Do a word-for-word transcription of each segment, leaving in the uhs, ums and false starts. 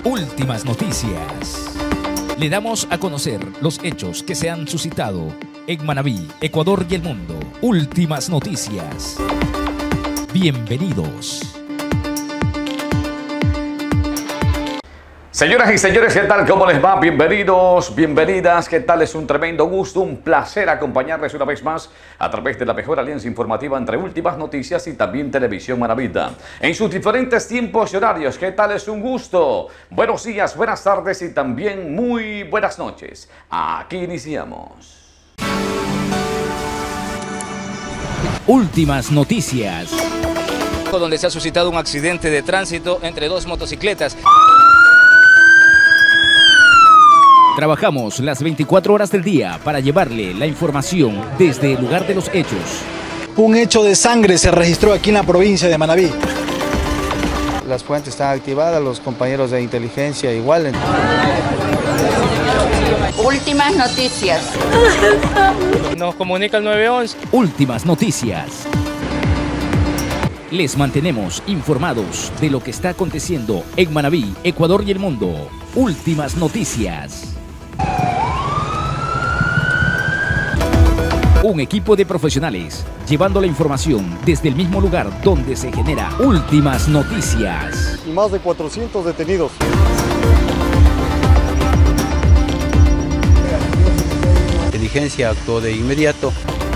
Últimas noticias. Le damos a conocer los hechos que se han suscitado en Manabí, Ecuador y el mundo. Últimas noticias. Bienvenidos. Señoras y señores, ¿qué tal? ¿Cómo les va? Bienvenidos, bienvenidas. ¿Qué tal? Es un tremendo gusto, un placer acompañarles una vez más a través de la mejor alianza informativa entre Últimas Noticias y también Televisión Manabita. En sus diferentes tiempos y horarios, ¿qué tal? Es un gusto. Buenos días, buenas tardes y también muy buenas noches. Aquí iniciamos. Últimas noticias. Donde se ha suscitado un accidente de tránsito entre dos motocicletas. Trabajamos las veinticuatro horas del día para llevarle la información desde el lugar de los hechos. Un hecho de sangre se registró aquí en la provincia de Manabí. Las fuentes están activadas, los compañeros de inteligencia igual. Últimas noticias. Nos comunica el nueve once. Últimas noticias. Les mantenemos informados de lo que está aconteciendo en Manabí, Ecuador y el mundo. Últimas noticias. Un equipo de profesionales llevando la información desde el mismo lugar donde se genera Últimas Noticias. Y más de cuatrocientos detenidos. La inteligencia actuó de inmediato.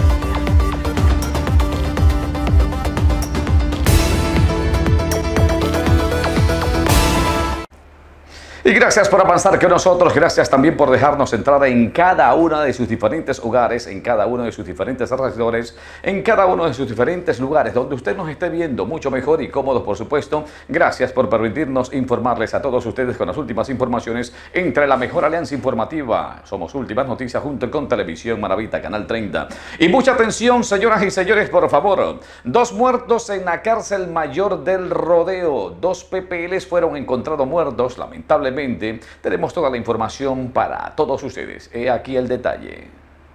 Y gracias por avanzar con nosotros, gracias también por dejarnos entrar en cada uno de sus diferentes hogares, en cada uno de sus diferentes alrededores, en cada uno de sus diferentes lugares donde usted nos esté viendo mucho mejor y cómodo, por supuesto. Gracias por permitirnos informarles a todos ustedes con las últimas informaciones entre la mejor alianza informativa. Somos Últimas Noticias junto con Televisión Manabita, Canal treinta. Y mucha atención, señoras y señores, por favor. Dos muertos en la cárcel mayor del Rodeo. Dos P P Ls fueron encontrados muertos, lamentablemente. Tenemos toda la información para todos ustedes. He aquí el detalle.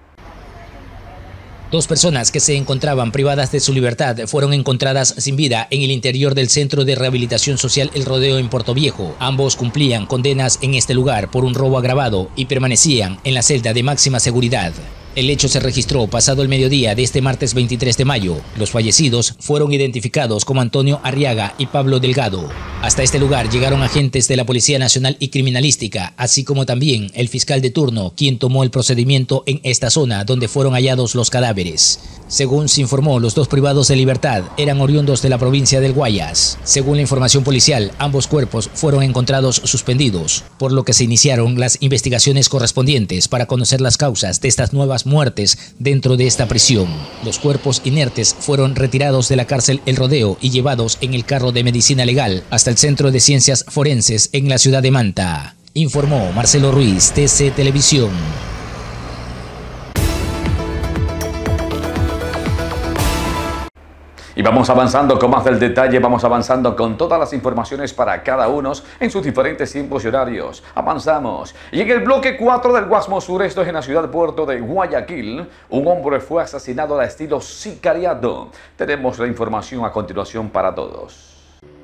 Dos personas que se encontraban privadas de su libertad fueron encontradas sin vida en el interior del Centro de Rehabilitación Social El Rodeo en Puerto Viejo. Ambos cumplían condenas en este lugar por un robo agravado y permanecían en la celda de máxima seguridad. El hecho se registró pasado el mediodía de este martes veintitrés de mayo. Los fallecidos fueron identificados como Antonio Arriaga y Pablo Delgado. Hasta este lugar llegaron agentes de la Policía Nacional y Criminalística, así como también el fiscal de turno, quien tomó el procedimiento en esta zona donde fueron hallados los cadáveres. Según se informó, los dos privados de libertad eran oriundos de la provincia del Guayas. Según la información policial, ambos cuerpos fueron encontrados suspendidos, por lo que se iniciaron las investigaciones correspondientes para conocer las causas de estas nuevas muertes dentro de esta prisión. Los cuerpos inertes fueron retirados de la cárcel El Rodeo y llevados en el carro de medicina legal hasta el Centro de Ciencias Forenses en la ciudad de Manta. Informó Marcelo Ruiz, T C Televisión. Y vamos avanzando con más del detalle, vamos avanzando con todas las informaciones para cada uno en sus diferentes tiempos y horarios. Avanzamos. Y en el bloque cuatro del Guasmo Sur, esto es en la ciudad puerto de Guayaquil, un hombre fue asesinado al estilo sicariato. Tenemos la información a continuación para todos.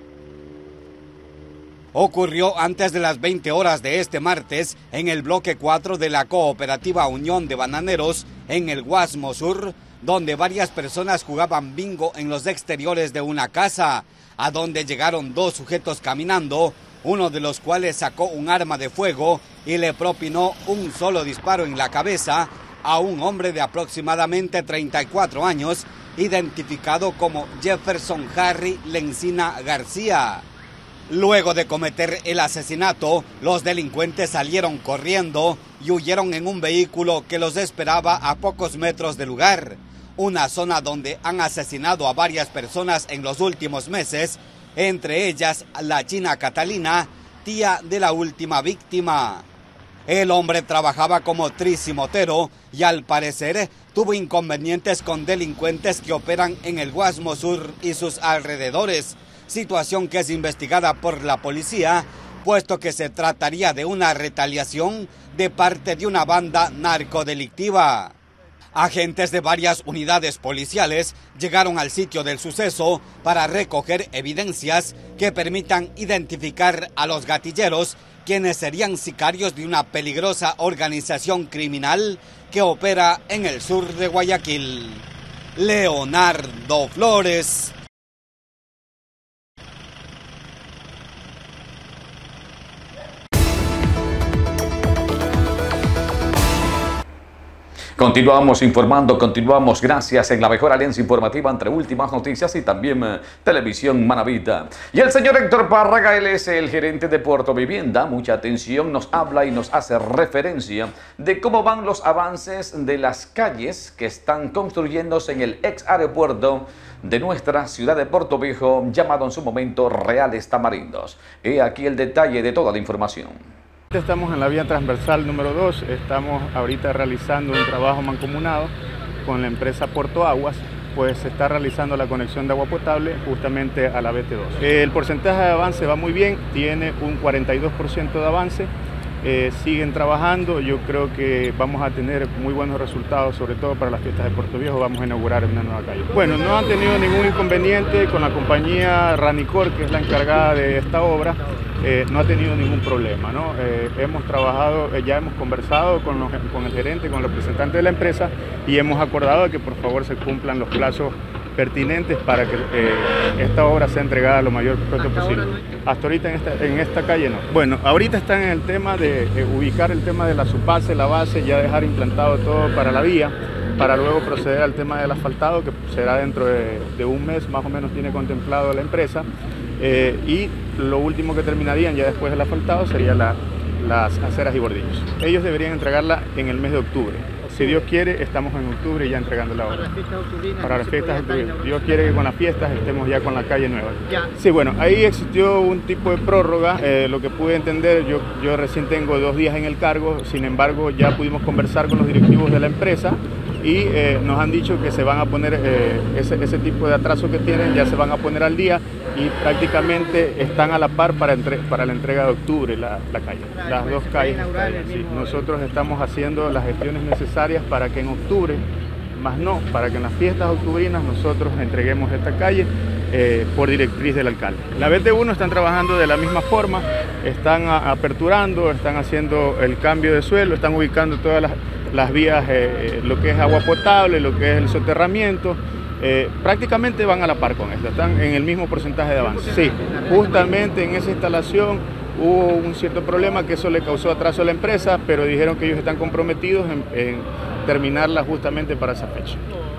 Ocurrió antes de las veinte horas de este martes en el bloque cuatro de la Cooperativa Unión de Bananeros en el Guasmo Sur, donde varias personas jugaban bingo en los exteriores de una casa, a donde llegaron dos sujetos caminando, uno de los cuales sacó un arma de fuego y le propinó un solo disparo en la cabeza a un hombre de aproximadamente treinta y cuatro años, identificado como Jefferson Harry Lencina García. Luego de cometer el asesinato, los delincuentes salieron corriendo y huyeron en un vehículo que los esperaba a pocos metros del lugar, una zona donde han asesinado a varias personas en los últimos meses, entre ellas la china Catalina, tía de la última víctima. El hombre trabajaba como trisimotero y al parecer tuvo inconvenientes con delincuentes que operan en el Guasmo Sur y sus alrededores, situación que es investigada por la policía, puesto que se trataría de una retaliación de parte de una banda narcodelictiva. Agentes de varias unidades policiales llegaron al sitio del suceso para recoger evidencias que permitan identificar a los gatilleros, quienes serían sicarios de una peligrosa organización criminal que opera en el sur de Guayaquil. Leonardo Flores. Continuamos informando, continuamos gracias en la mejor alianza informativa entre Últimas Noticias y también eh, Televisión Manavita. Y el señor Héctor Párraga, él es el gerente de Puerto Vivienda. Mucha atención, nos habla y nos hace referencia de cómo van los avances de las calles que están construyéndose en el ex aeropuerto de nuestra ciudad de Puerto Viejo, llamado en su momento Reales Tamarindos. He aquí el detalle de toda la información. Estamos en la vía transversal número dos, estamos ahorita realizando un trabajo mancomunado con la empresa Puerto Aguas, pues se está realizando la conexión de agua potable justamente a la B T dos. El porcentaje de avance va muy bien, tiene un cuarenta y dos por ciento de avance, eh, siguen trabajando, yo creo que vamos a tener muy buenos resultados, sobre todo para las fiestas de Puerto Viejo, vamos a inaugurar una nueva calle. Bueno, no han tenido ningún inconveniente con la compañía Ranicor, que es la encargada de esta obra. Eh, no ha tenido ningún problema, ¿no? Eh, hemos trabajado, eh, ya hemos conversado con, los, con el gerente, con el representante de la empresa y hemos acordado que por favor se cumplan los plazos pertinentes para que eh, esta obra sea entregada lo mayor pronto posible. Hasta ahorita en esta, en esta calle no. Bueno, ahorita están en el tema de eh, ubicar el tema de la subbase, la base, ya dejar implantado todo para la vía, para luego proceder al tema del asfaltado, que será dentro de, de un mes, más o menos tiene contemplado la empresa. Eh, y lo último que terminarían ya después del asfaltado sería la, las aceras y bordillos. Ellos deberían entregarla en el mes de octubre. Si Dios quiere, estamos en octubre ya entregando la obra. Para las fiestas octubrinas. Para las fiestas octubrinas. Dios quiere que con las fiestas estemos ya con la calle nueva. Ya. Sí, bueno, ahí existió un tipo de prórroga. Eh, lo que pude entender, yo, yo recién tengo dos días en el cargo, sin embargo ya pudimos conversar con los directivos de la empresa y eh, nos han dicho que se van a poner, eh, ese, ese tipo de atraso que tienen, ya se van a poner al día y prácticamente están a la par para, entre, para la entrega de octubre la, la calle, las dos calles. Sí. Nosotros estamos haciendo las gestiones necesarias para que en octubre, más no, para que en las fiestas octubrinas nosotros entreguemos esta calle eh, por directriz del alcalde. La B T uno están trabajando de la misma forma, están a, aperturando, están haciendo el cambio de suelo, están ubicando todas las, las vías, eh, lo que es agua potable, lo que es el soterramiento. Eh, prácticamente van a la par con esto, están en el mismo porcentaje de avance. Sí, justamente en esa instalación hubo un cierto problema que eso le causó atraso a la empresa, pero dijeron que ellos están comprometidos en, en terminarla justamente para esa fecha.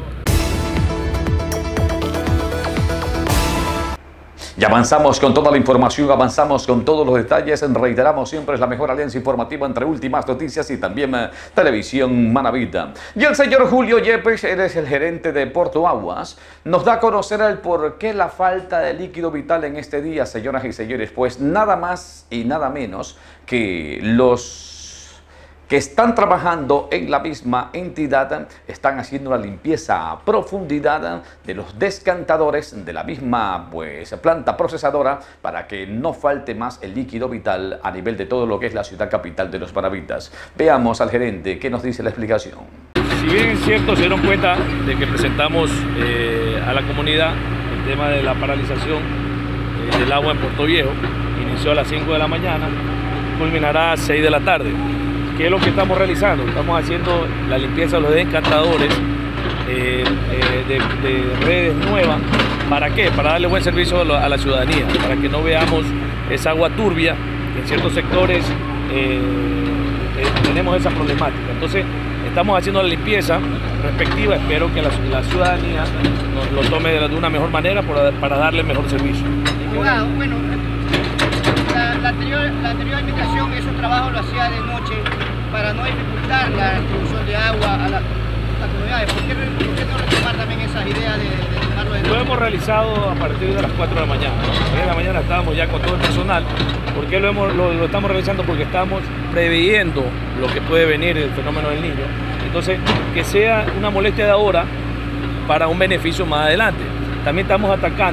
Y avanzamos con toda la información, avanzamos con todos los detalles. Reiteramos, siempre es la mejor alianza informativa entre Últimas Noticias y también eh, Televisión Manavita. Y el señor Julio Yepes, él es el gerente de Puerto Aguas, nos da a conocer el por qué la falta de líquido vital en este día, señoras y señores. Pues nada más y nada menos que los que están trabajando en la misma entidad están haciendo la limpieza a profundidad de los descantadores de la misma pues, planta procesadora para que no falte más el líquido vital a nivel de todo lo que es la ciudad capital de los Manavitas. Veamos al gerente, ¿qué nos dice la explicación? Si bien es cierto, se dieron cuenta de que presentamos eh, a la comunidad el tema de la paralización eh, del agua en Puerto Viejo, inició a las cinco de la mañana, culminará a seis de la tarde. ¿Qué es lo que estamos realizando? Estamos haciendo la limpieza de los descantadores eh, eh, de, de redes nuevas. ¿Para qué? Para darle buen servicio a la, a la ciudadanía, para que no veamos esa agua turbia, que en ciertos sectores eh, eh, tenemos esa problemática. Entonces, estamos haciendo la limpieza respectiva, espero que la, la ciudadanía nos lo tome de, de una mejor manera para, para darle mejor servicio. Abogado, bueno, la, la, anterior, la anterior invitación, esos trabajos lo hacía de noche para no dificultar la distribución de agua a las comunidades. ¿Por qué, por qué no retomar también esas ideas de, de tomarlo de noche? Lo hemos realizado a partir de las cuatro de la mañana. ¿no? A las diez de la mañana estábamos ya con todo el personal. ¿Por qué lo, hemos, lo, lo estamos realizando? Porque estamos previendo lo que puede venir el fenómeno del Niño. Entonces, que sea una molestia de ahora para un beneficio más adelante. También estamos atacando en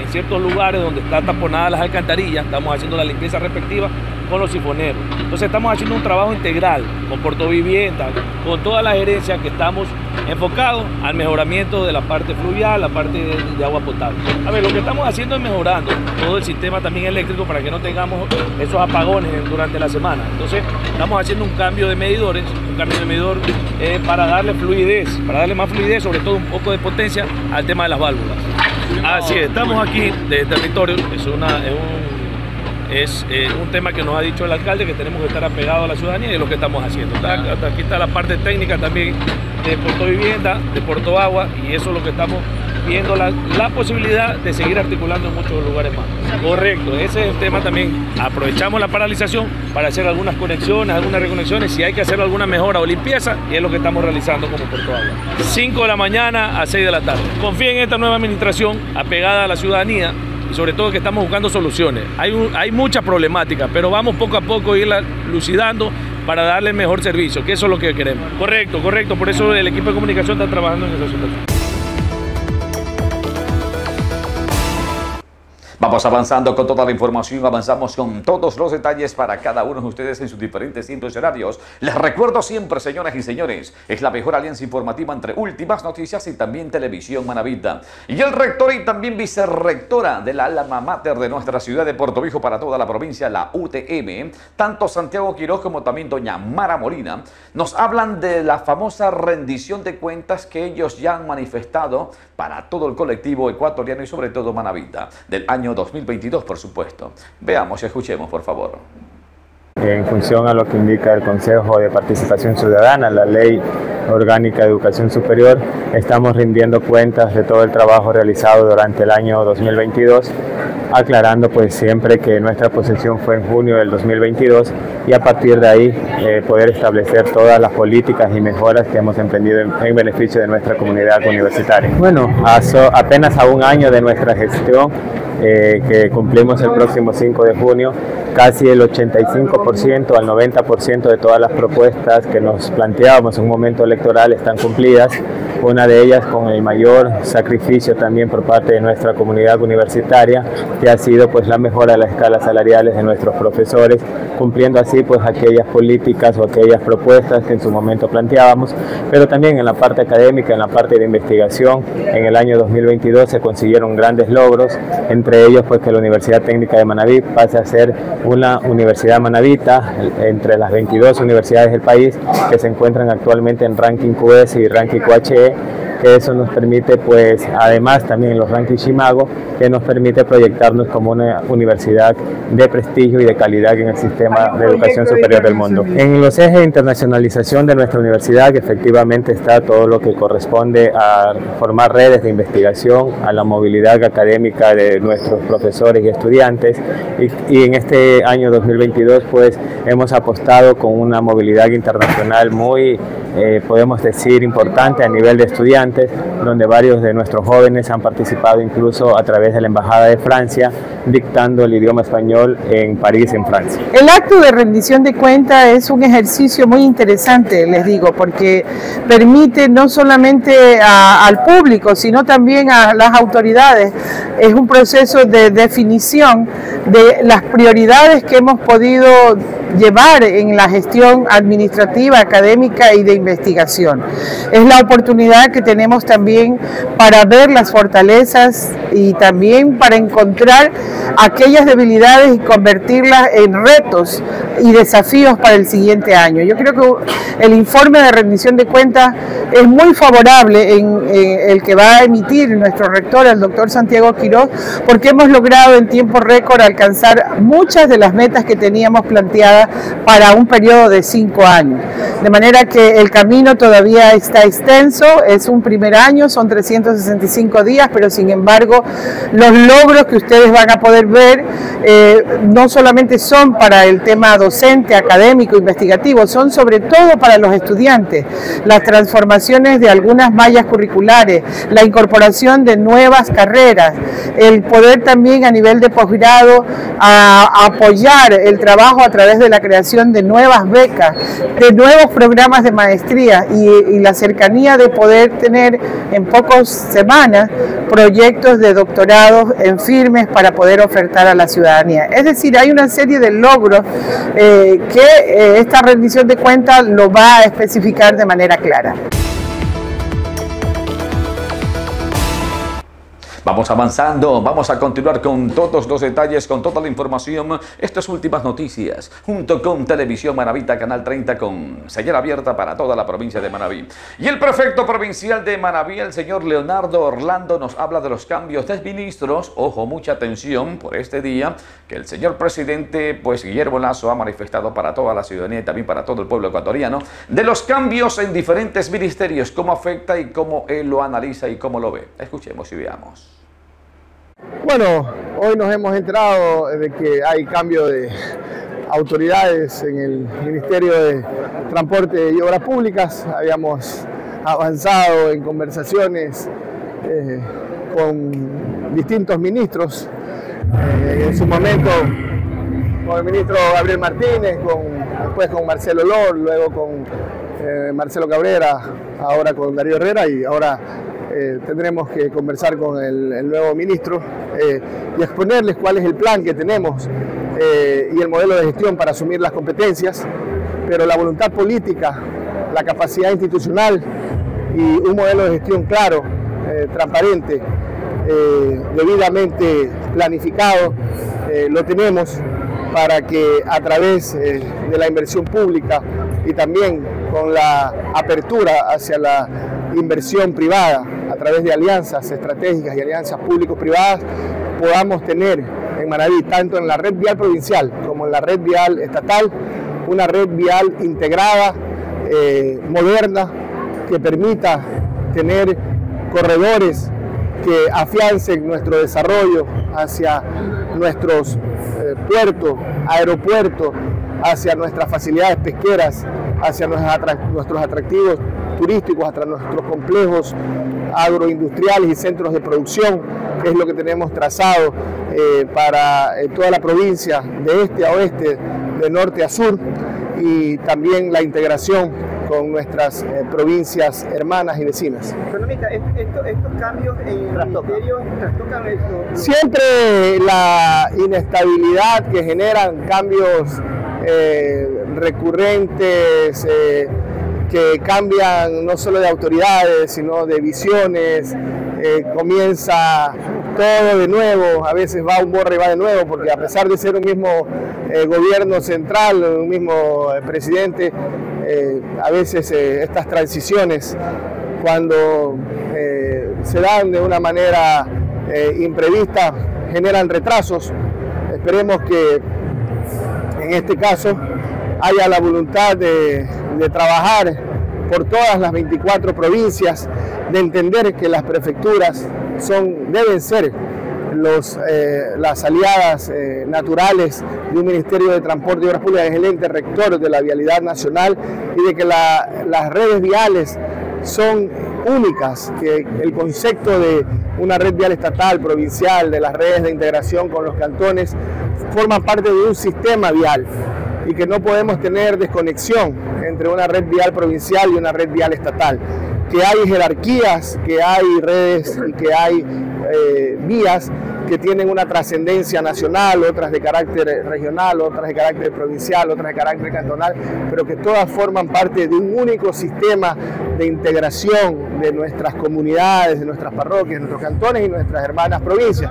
en ciertos lugares donde están taponadas las alcantarillas, estamos haciendo la limpieza respectiva con los sifoneros. Entonces estamos haciendo un trabajo integral con Portovivienda, con toda la gerencia, que estamos enfocados al mejoramiento de la parte fluvial, la parte de, de agua potable. A ver, lo que estamos haciendo es mejorando todo el sistema también eléctrico para que no tengamos esos apagones durante la semana. Entonces estamos haciendo un cambio de medidores, un cambio de medidor eh, para darle fluidez, para darle más fluidez, sobre todo un poco de potencia al tema de las válvulas. Así es, estamos aquí de territorio, es, una, es, un, es eh, un tema que nos ha dicho el alcalde, que tenemos que estar apegados a la ciudadanía, y es lo que estamos haciendo. Está, aquí está la parte técnica también de Portovivienda, de Portoagua, y eso es lo que estamos viendo, la, la posibilidad de seguir articulando en muchos lugares más. Correcto, ese es el tema también. Aprovechamos la paralización para hacer algunas conexiones, algunas reconexiones, si hay que hacer alguna mejora o limpieza, y es lo que estamos realizando como Portoagua. cinco de la mañana a seis de la tarde. Confía en esta nueva administración, apegada a la ciudadanía, y sobre todo que estamos buscando soluciones. Hay, un, hay mucha problemática, pero vamos poco a poco a irla lucidando para darle mejor servicio, que eso es lo que queremos. Correcto, correcto, por eso el equipo de comunicación está trabajando en esa situación. Vamos avanzando con toda la información, avanzamos con todos los detalles para cada uno de ustedes en sus diferentes tiempos y horarios. Les recuerdo siempre, señoras y señores, es la mejor alianza informativa entre Últimas Noticias y también Televisión Manavita. Y el rector y también vicerrectora de la alma mater de nuestra ciudad de Portoviejo para toda la provincia, la U T M, tanto Santiago Quiroz como también doña Mara Molina, nos hablan de la famosa rendición de cuentas que ellos ya han manifestado para todo el colectivo ecuatoriano y sobre todo Manavita, del año dos mil veintidós, por supuesto. Veamos y escuchemos, por favor. En función a lo que indica el Consejo de Participación Ciudadana, la Ley Orgánica de Educación Superior, estamos rindiendo cuentas de todo el trabajo realizado durante el año dos mil veintidós, aclarando pues siempre que nuestra posesión fue en junio del dos mil veintidós, y a partir de ahí eh, poder establecer todas las políticas y mejoras que hemos emprendido en, en beneficio de nuestra comunidad universitaria. Bueno, a so, apenas a un año de nuestra gestión, eh, que cumplimos el próximo cinco de junio, casi el ochenta y cinco por ciento al noventa por ciento de todas las propuestas que nos planteábamos en un momento electoral están cumplidas. Una de ellas con el mayor sacrificio también por parte de nuestra comunidad universitaria, que ha sido pues la mejora de las escalas salariales de nuestros profesores, cumpliendo así pues aquellas políticas o aquellas propuestas que en su momento planteábamos, pero también en la parte académica, en la parte de investigación. En el año dos mil veintidós se consiguieron grandes logros, entre ellos pues que la Universidad Técnica de Manabí pase a ser una universidad manavita entre las veintidós universidades del país que se encuentran actualmente en ranking Q S y ranking Q H E, que eso nos permite pues además también en los rankings Shimago, que nos permite proyectarnos como una universidad de prestigio y de calidad en el sistema de educación superior del mundo. En los ejes de internacionalización de nuestra universidad, que efectivamente está todo lo que corresponde a formar redes de investigación, a la movilidad académica de nuestros profesores y estudiantes, y, y en este año dos mil veintidós pues hemos apostado con una movilidad internacional muy, eh, podemos decir, importante a nivel de estudiantes, donde varios de nuestros jóvenes han participado incluso a través de la Embajada de Francia, dictando el idioma español en París, en Francia. El acto de rendición de cuentas es un ejercicio muy interesante, les digo, porque permite no solamente a, al público, sino también a las autoridades. Es un proceso de definición de las prioridades que hemos podido llevar en la gestión administrativa, académica y de investigación. Es la oportunidad que tenemos también para ver las fortalezas y también para encontrar aquellas debilidades y convertirlas en retos y desafíos para el siguiente año. Yo creo que el informe de rendición de cuentas es muy favorable en, en el que va a emitir nuestro rector, el doctor Santiago Quiroz, porque hemos logrado en tiempo récord alcanzar muchas de las metas que teníamos planteadas para un periodo de cinco años. De manera que el camino todavía está extenso, es un primer año, son trescientos sesenta y cinco días, pero sin embargo los logros que ustedes van a poder ver eh, no solamente son para el tema docente, académico, investigativo, son sobre todo para los estudiantes. Las transformaciones de algunas mallas curriculares, la incorporación de nuevas carreras, el poder también a nivel de posgrado a, a apoyar el trabajo a través de la creación de nuevas becas, de nuevos programas de maestría maestría y, y la cercanía de poder tener en pocas semanas proyectos de doctorado en firmes para poder ofertar a la ciudadanía. Es decir, hay una serie de logros eh, que eh, esta rendición de cuentas lo va a especificar de manera clara. Vamos avanzando, vamos a continuar con todos los detalles, con toda la información, estas últimas noticias, junto con Televisión Manabita, Canal treinta, con señal abierta para toda la provincia de Manabí. Y el prefecto provincial de Manabí, el señor Leonardo Orlando, nos habla de los cambios de ministros. Ojo, mucha atención por este día, que el señor presidente, pues Guillermo Lasso, ha manifestado para toda la ciudadanía y también para todo el pueblo ecuatoriano, de los cambios en diferentes ministerios, cómo afecta y cómo él lo analiza y cómo lo ve. Escuchemos y veamos. Bueno, hoy nos hemos enterado de que hay cambio de autoridades en el Ministerio de Transporte y Obras Públicas. Habíamos avanzado en conversaciones eh, con distintos ministros, eh, en su momento con el ministro Gabriel Martínez, con, después con Marcelo Lor, luego con eh, Marcelo Cabrera, ahora con Darío Herrera y ahora Eh, tendremos que conversar con el, el nuevo ministro eh, y exponerles cuál es el plan que tenemos eh, y el modelo de gestión para asumir las competencias, pero la voluntad política, la capacidad institucional y un modelo de gestión claro, eh, transparente, eh, debidamente planificado, eh, lo tenemos para que a través eh, de la inversión pública y también con la apertura hacia la inversión privada, a través de alianzas estratégicas y alianzas público-privadas, podamos tener en Manabí, tanto en la red vial provincial como en la red vial estatal, una red vial integrada, eh, moderna, que permita tener corredores que afiancen nuestro desarrollo hacia nuestros eh, puertos, aeropuertos, hacia nuestras facilidades pesqueras, hacia nuestros atractivos turísticos, hasta nuestros complejos agroindustriales y centros de producción, que es lo que tenemos trazado eh, para eh, toda la provincia, de este a oeste, de norte a sur, y también la integración con nuestras eh, provincias hermanas y vecinas. Económica, esto, estos cambios en el ministerio trastocan esto. Siempre la inestabilidad que generan cambios eh, recurrentes, eh, que cambian no solo de autoridades, sino de visiones, eh, comienza todo de nuevo, a veces va un borre y va de nuevo, porque a pesar de ser un mismo eh, gobierno central, un mismo eh, presidente, eh, a veces eh, estas transiciones, cuando eh, se dan de una manera eh, imprevista, generan retrasos. Esperemos que en este caso haya la voluntad de, de trabajar por todas las veinticuatro provincias, de entender que las prefecturas son, deben ser los, eh, las aliadas eh, naturales de un Ministerio de Transporte y Obras Públicas, es el ente rector de la vialidad nacional, y de que la, las redes viales son únicas, que el concepto de una red vial estatal, provincial, de las redes de integración con los cantones, forman parte de un sistema vial, y que no podemos tener desconexión entre una red vial provincial y una red vial estatal, que hay jerarquías, que hay redes y que hay eh, vías que tienen una trascendencia nacional, otras de carácter regional, otras de carácter provincial, otras de carácter cantonal, pero que todas forman parte de un único sistema de integración de nuestras comunidades, de nuestras parroquias, de nuestros cantones y nuestras hermanas provincias.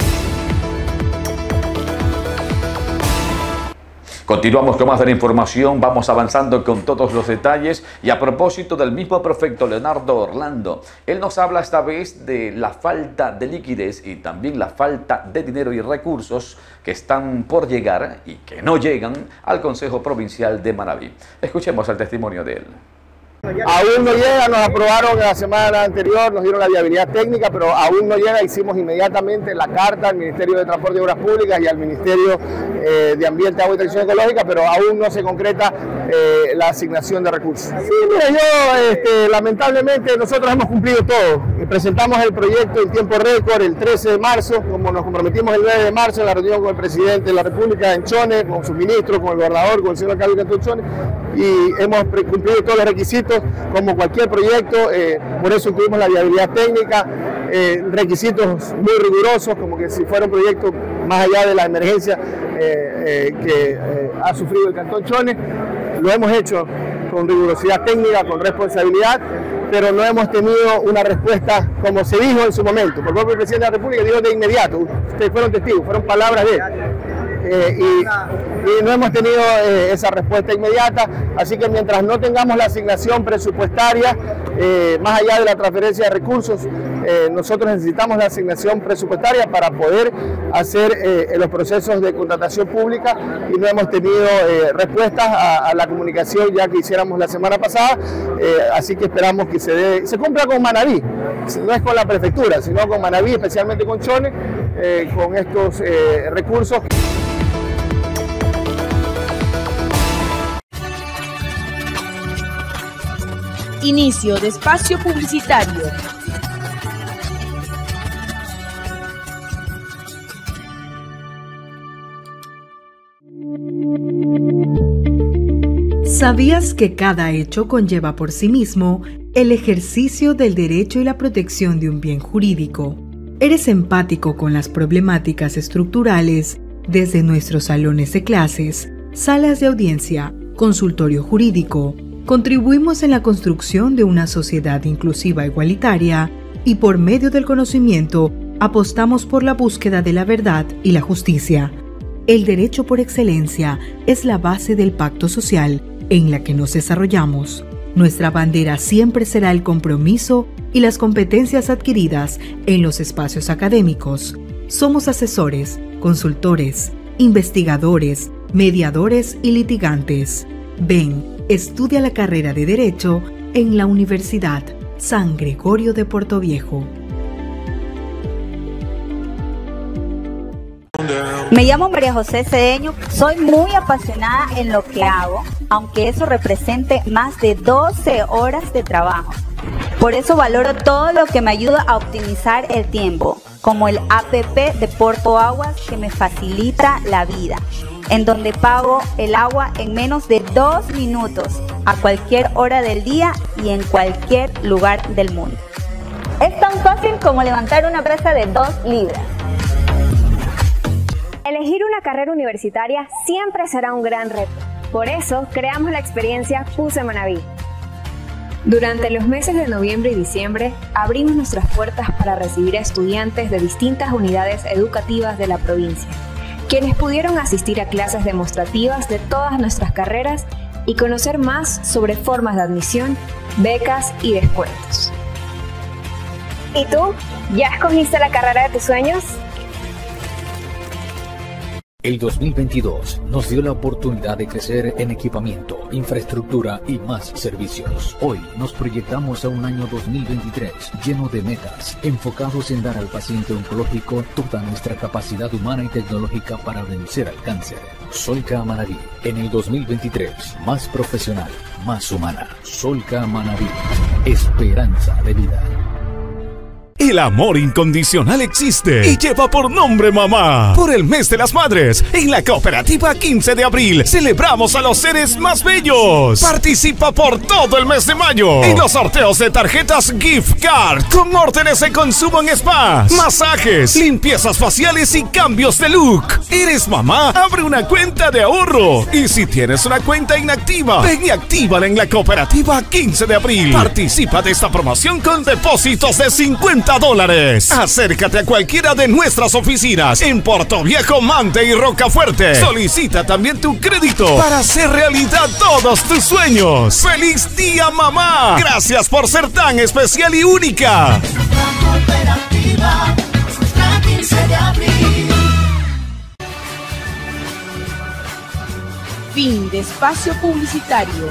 Continuamos con más de la información, vamos avanzando con todos los detalles y a propósito del mismo prefecto Leonardo Orlando, él nos habla esta vez de la falta de liquidez y también la falta de dinero y recursos que están por llegar y que no llegan al Consejo Provincial de Manabí. Escuchemos el testimonio de él. Aún no llega, nos aprobaron la semana anterior, nos dieron la viabilidad técnica, pero aún no llega. Hicimos inmediatamente la carta al Ministerio de Transporte y Obras Públicas y al Ministerio eh, de Ambiente, Agua y Transición Ecológica, pero aún no se concreta eh, la asignación de recursos. Sí, mira, yo este, lamentablemente nosotros hemos cumplido todo. Presentamos el proyecto en tiempo récord el trece de marzo, como nos comprometimos el nueve de marzo en la reunión con el presidente de la República en Chone, con su ministro, con el gobernador, con el señor alcalde de Chone. y hemos cumplido todos los requisitos como cualquier proyecto, eh, por eso tuvimos la viabilidad técnica, eh, requisitos muy rigurosos, como que si fuera un proyecto más allá de la emergencia eh, eh, que eh, ha sufrido el Cantón Chones. Lo hemos hecho con rigurosidad técnica, con responsabilidad, pero no hemos tenido una respuesta como se dijo en su momento. Por el propio presidente de la República dijo de inmediato, ustedes fueron testigos, fueron palabras de él. Eh, y, y no hemos tenido eh, esa respuesta inmediata, así que mientras no tengamos la asignación presupuestaria, eh, más allá de la transferencia de recursos, eh, nosotros necesitamos la asignación presupuestaria para poder hacer eh, los procesos de contratación pública, y no hemos tenido eh, respuestas a, a la comunicación ya que hiciéramos la semana pasada, eh, así que esperamos que se, dé, se cumpla con Manabí, no es con la prefectura, sino con Manabí, especialmente con Chones, eh, con estos eh, recursos. Inicio de espacio publicitario. ¿Sabías que cada hecho conlleva por sí mismo el ejercicio del derecho y la protección de un bien jurídico? ¿Eres empático con las problemáticas estructurales desde nuestros salones de clases, salas de audiencia, consultorio jurídico? Contribuimos en la construcción de una sociedad inclusiva e igualitaria, y por medio del conocimiento apostamos por la búsqueda de la verdad y la justicia. El derecho por excelencia es la base del pacto social en la que nos desarrollamos. Nuestra bandera siempre será el compromiso y las competencias adquiridas en los espacios académicos. Somos asesores, consultores, investigadores, mediadores y litigantes. Ven, estudia la carrera de Derecho en la Universidad San Gregorio de Portoviejo. Me llamo María José Cedeño, soy muy apasionada en lo que hago, aunque eso represente más de doce horas de trabajo. Por eso valoro todo lo que me ayuda a optimizar el tiempo, como el app de Porto Aguas, que me facilita la vida, en donde pago el agua en menos de dos minutos, a cualquier hora del día y en cualquier lugar del mundo. Es tan fácil como levantar una presa de dos libras. Elegir una carrera universitaria siempre será un gran reto. Por eso creamos la experiencia Puse Manabí. Durante los meses de noviembre y diciembre abrimos nuestras puertas para recibir a estudiantes de distintas unidades educativas de la provincia, quienes pudieron asistir a clases demostrativas de todas nuestras carreras y conocer más sobre formas de admisión, becas y descuentos. ¿Y tú? ¿Ya escogiste la carrera de tus sueños? El dos mil veintidós nos dio la oportunidad de crecer en equipamiento, infraestructura y más servicios. Hoy nos proyectamos a un año dos mil veintitrés lleno de metas, enfocados en dar al paciente oncológico toda nuestra capacidad humana y tecnológica para vencer al cáncer. Solca Manabí, en el dos mil veintitrés, más profesional, más humana. Solca Manabí, esperanza de vida. El amor incondicional existe y lleva por nombre mamá. Por el mes de las madres, en la cooperativa quince de abril, celebramos a los seres más bellos. Participa por todo el mes de mayo en los sorteos de tarjetas Gift Card con órdenes de consumo en spas, masajes, limpiezas faciales y cambios de look. ¿Eres mamá? Abre una cuenta de ahorro. Y si tienes una cuenta inactiva, ven y actívala en la cooperativa quince de abril. Participa de esta promoción con depósitos de cincuenta dólares. Acércate a cualquiera de nuestras oficinas en Portoviejo, Mante y Rocafuerte. Solicita también tu crédito para hacer realidad todos tus sueños. ¡Feliz día, mamá! Gracias por ser tan especial y única. Fin de espacio publicitario.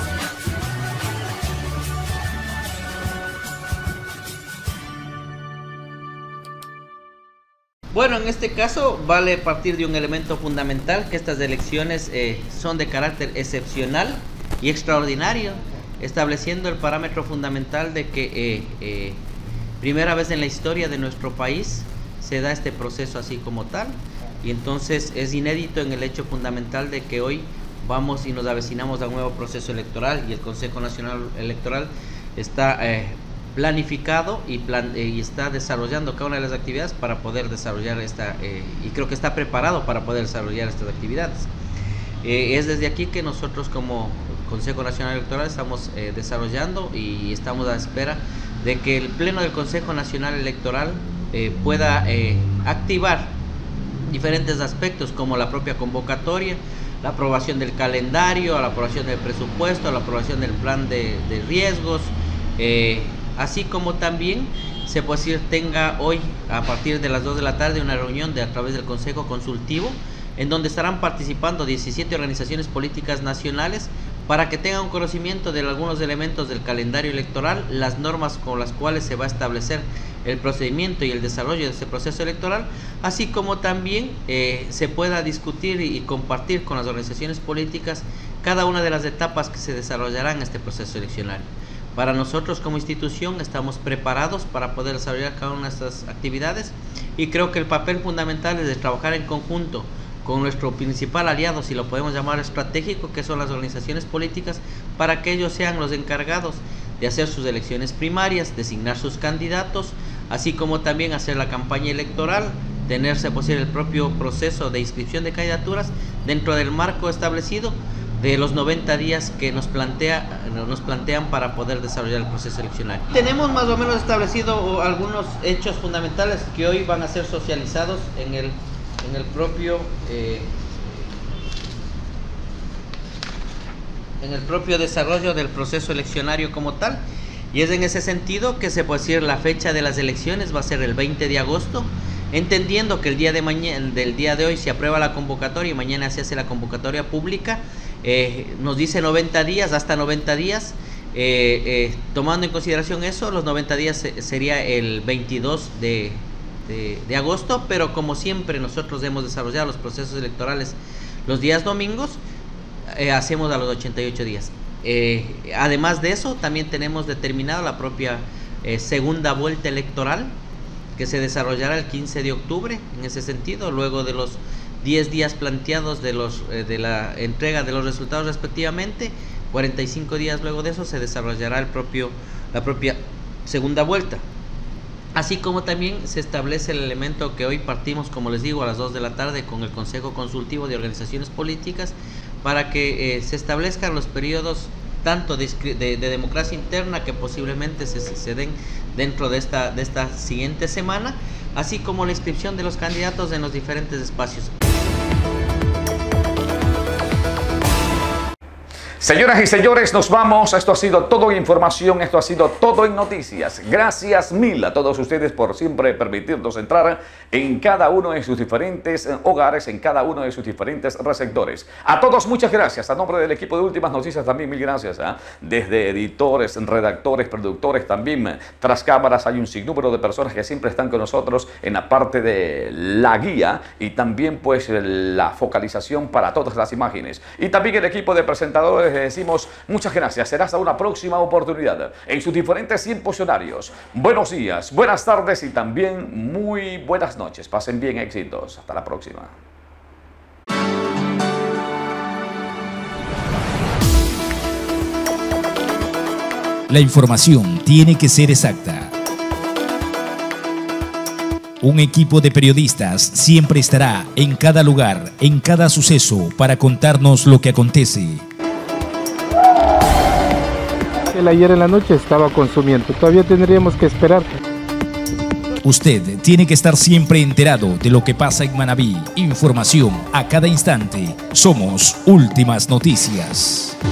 Bueno, en este caso vale partir de un elemento fundamental, que estas elecciones eh, son de carácter excepcional y extraordinario, estableciendo el parámetro fundamental de que eh, eh, primera vez en la historia de nuestro país se da este proceso así como tal, y entonces es inédito en el hecho fundamental de que hoy vamos y nos avecinamos a un nuevo proceso electoral y el Consejo Nacional Electoral está eh, planificado y, plan, eh, y está desarrollando cada una de las actividades para poder desarrollar esta, eh, y creo que está preparado para poder desarrollar estas actividades. Eh, es desde aquí que nosotros como Consejo Nacional Electoral estamos eh, desarrollando y estamos a la espera de que el Pleno del Consejo Nacional Electoral eh, pueda eh, activar diferentes aspectos como la propia convocatoria, la aprobación del calendario, la aprobación del presupuesto, la aprobación del plan de, de riesgos, eh, así como también se puede decir tenga hoy a partir de las dos de la tarde una reunión de, a través del Consejo Consultivo en donde estarán participando diecisiete organizaciones políticas nacionales para que tengan un conocimiento de algunos elementos del calendario electoral, las normas con las cuales se va a establecer el procedimiento y el desarrollo de este proceso electoral, así como también eh, se pueda discutir y, y compartir con las organizaciones políticas cada una de las etapas que se desarrollarán en este proceso eleccionario. Para nosotros como institución estamos preparados para poder desarrollar cada una de estas actividades y creo que el papel fundamental es de trabajar en conjunto con nuestro principal aliado, si lo podemos llamar estratégico, que son las organizaciones políticas, para que ellos sean los encargados de hacer sus elecciones primarias, designar sus candidatos, así como también hacer la campaña electoral, tenerse posible el propio proceso de inscripción de candidaturas dentro del marco establecido de los noventa días que nos, plantea, nos plantean para poder desarrollar el proceso eleccionario. Tenemos más o menos establecido algunos hechos fundamentales que hoy van a ser socializados en el, en el propio eh, en el propio desarrollo del proceso eleccionario como tal, y es en ese sentido que se puede decir la fecha de las elecciones va a ser el veinte de agosto, entendiendo que el día de mañana, del día de hoy se aprueba la convocatoria y mañana se hace la convocatoria pública. Eh, nos dice noventa días, hasta noventa días, eh, eh, tomando en consideración eso, los noventa días sería el veintidós de, de, de agosto, pero como siempre nosotros hemos desarrollado los procesos electorales los días domingos, eh, hacemos a los ochenta y ocho días. Eh, además de eso, también tenemos determinada la propia eh, segunda vuelta electoral, que se desarrollará el quince de octubre, en ese sentido, luego de los diez días planteados de, los, eh, de la entrega de los resultados respectivamente, cuarenta y cinco días luego de eso se desarrollará el propio, la propia segunda vuelta. Así como también se establece el elemento que hoy partimos, como les digo, a las dos de la tarde con el Consejo Consultivo de Organizaciones Políticas para que eh, se establezcan los periodos tanto de, de, de democracia interna que posiblemente se, se den dentro de esta, de esta siguiente semana, así como la inscripción de los candidatos en los diferentes espacios. Señoras y señores, nos vamos. Esto ha sido todo en información, esto ha sido todo en noticias. Gracias mil a todos ustedes por siempre permitirnos entrar en cada uno de sus diferentes hogares, en cada uno de sus diferentes receptores. A todos muchas gracias. A nombre del equipo de Últimas Noticias también mil gracias. ¿eh? Desde editores, redactores, productores, también tras cámaras hay un sinnúmero de personas que siempre están con nosotros en la parte de la guía y también pues la focalización para todas las imágenes. Y también el equipo de presentadores. Les decimos muchas gracias. Será hasta una próxima oportunidad en sus diferentes tiempos horarios. Buenos días, buenas tardes y también muy buenas noches. Pasen bien, éxitos. Hasta la próxima. La información tiene que ser exacta. Un equipo de periodistas siempre estará en cada lugar, en cada suceso, para contarnos lo que acontece. Él ayer en la noche estaba consumiendo, todavía tendríamos que esperar. Usted tiene que estar siempre enterado de lo que pasa en Manabí. Información a cada instante. Somos Últimas Noticias.